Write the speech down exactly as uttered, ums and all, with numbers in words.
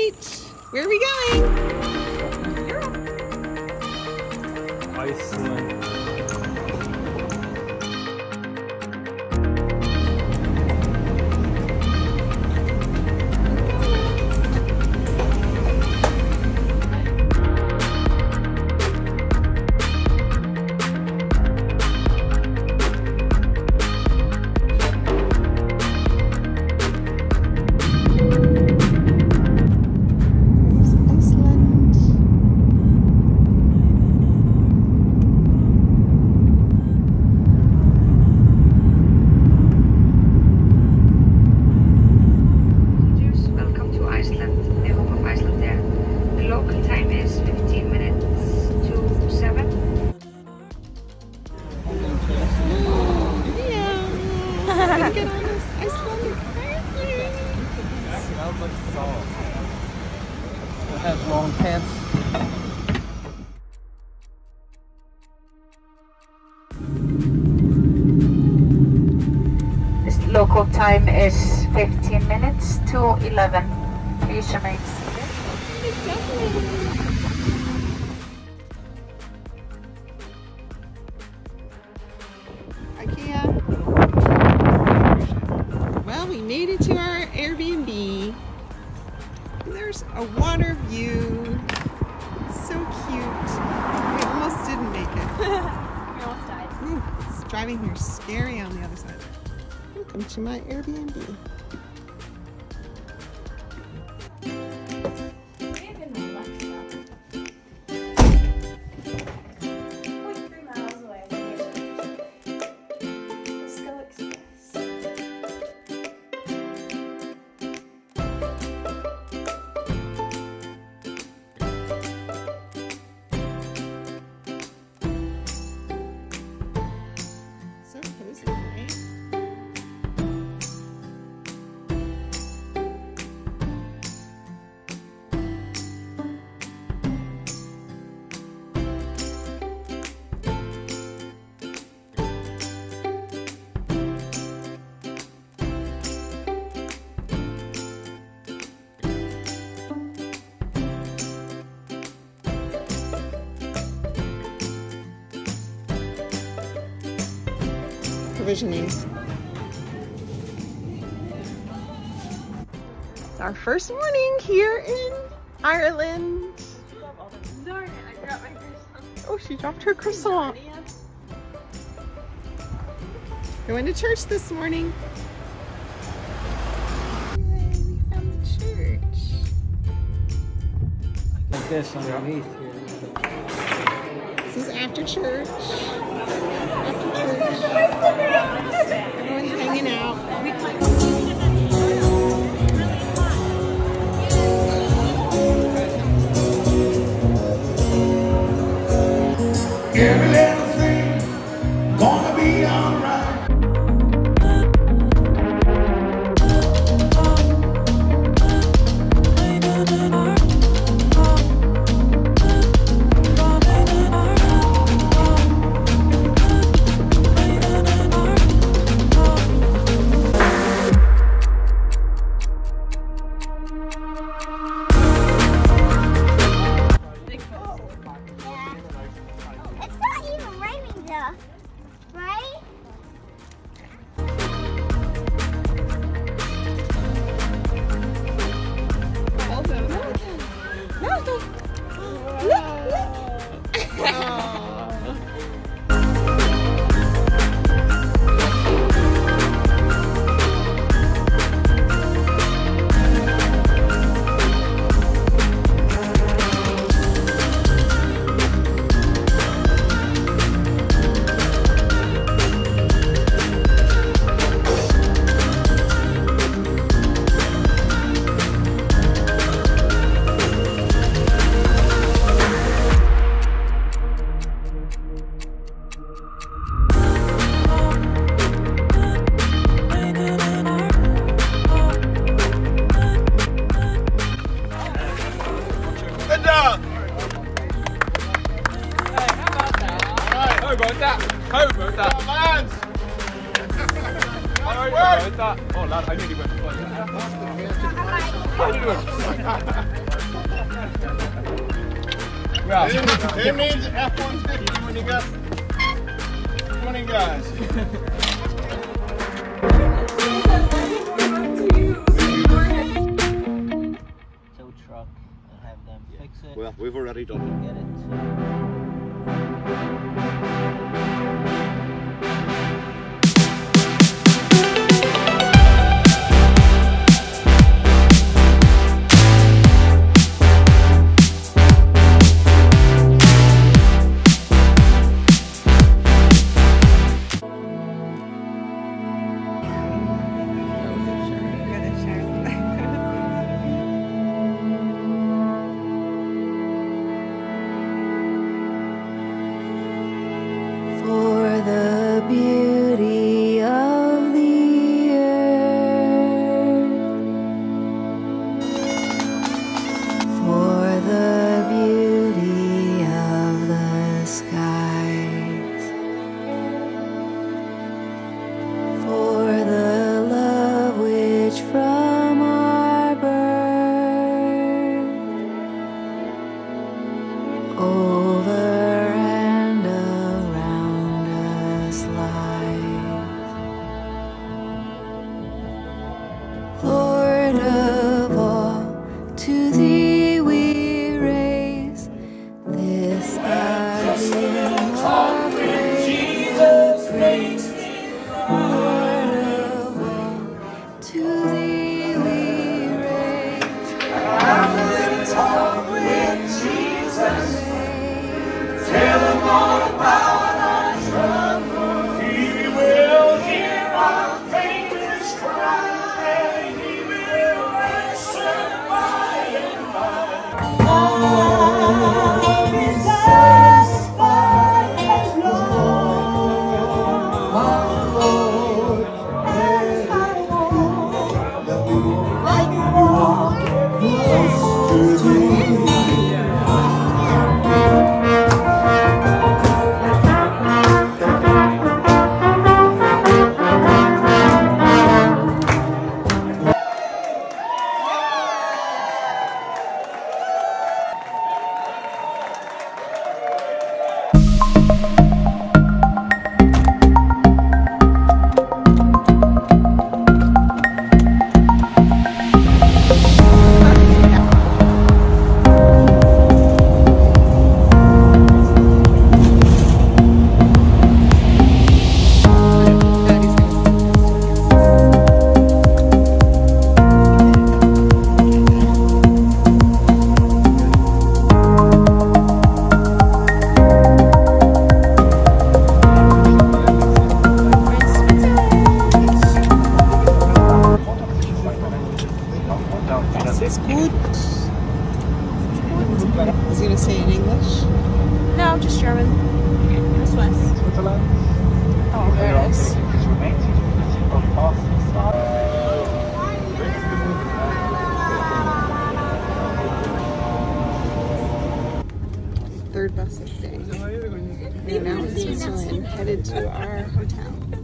right. Where are we going? Iceland. Has long pants. This local time is fifteen minutes to eleven. Please remain seated. IKEA. Well, we made it to our Airbnb. There's a water view. It's so cute. We almost didn't make it. We almost died. Ooh, it's driving here scary on the other side. Welcome to my Airbnb. Provisioning. It's our first morning here in Ireland. Darn it, I dropped my croissant. Oh, she dropped her croissant. Going to church this morning. Yay, we found the church. Like this underneath here. This is after church. After church. Everyone's hanging out. Every little thing gonna be alright. Yeah. Who needs F one fifty when you got twenty guys? Tow truck and have them fix it. Well, we've already done it. Get it. Is he going to say in English? No, just German. This west. Oh, there it is. Third bus of the day. We are now in Switzerland, headed to our hotel.